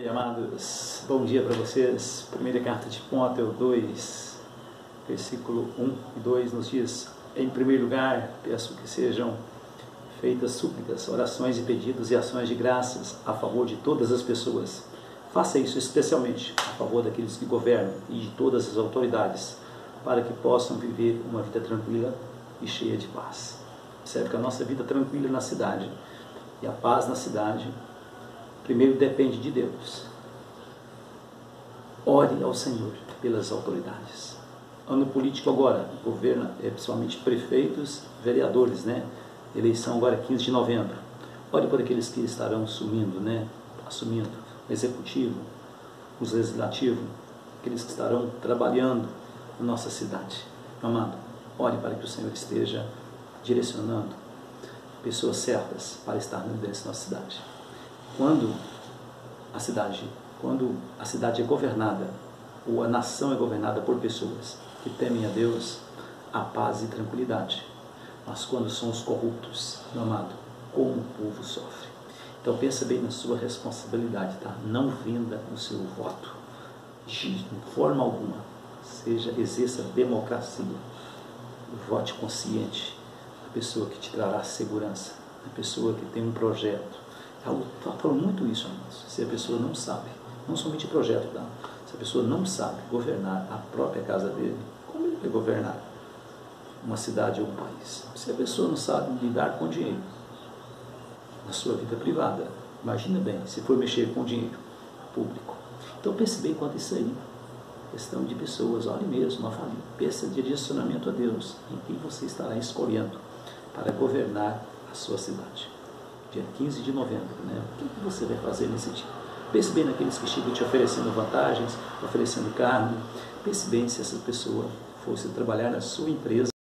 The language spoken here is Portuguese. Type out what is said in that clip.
Amados, bom dia para vocês. Primeira carta de Timóteo 2, versículo 1 e 2 nos diz: em primeiro lugar, peço que sejam feitas súplicas, orações e pedidos e ações de graças a favor de todas as pessoas. Faça isso especialmente a favor daqueles que governam e de todas as autoridades, para que possam viver uma vida tranquila e cheia de paz. Observe que a nossa vida tranquila na cidade e a paz na cidade primeiro depende de Deus. Ore ao Senhor pelas autoridades. Ano político agora, governo, principalmente prefeitos, vereadores, Eleição agora 15 de novembro. Ore por aqueles que estarão assumindo o executivo, o legislativo, aqueles que estarão trabalhando na nossa cidade. Amado, ore para que o Senhor esteja direcionando pessoas certas para estar na liderança da nossa cidade. Quando a cidade é governada, ou a nação é governada por pessoas que temem a Deus, há paz e tranquilidade. Mas quando são os corruptos, meu amado, como o povo sofre. Então pensa bem na sua responsabilidade, tá? Não venda o seu voto de forma alguma. Exerça a democracia. Vote consciente. A pessoa que te trará segurança, a pessoa que tem um projeto. Eu falo muito isso, amados. Se a pessoa não sabe, não somente projeto, tá? Se a pessoa não sabe governar a própria casa dele, como ele vai governar uma cidade ou um país? Se a pessoa não sabe lidar com dinheiro na sua vida privada, imagina bem, se for mexer com dinheiro público. Então pense bem quanto isso aí. Questão de pessoas, olhe mesmo, avalie, peça de direcionamento a Deus, em quem você estará escolhendo para governar a sua cidade. Dia 15 de novembro, O que você vai fazer nesse dia? Pense bem naqueles que chegam te oferecendo vantagens, oferecendo carne. Pense bem se essa pessoa fosse trabalhar na sua empresa.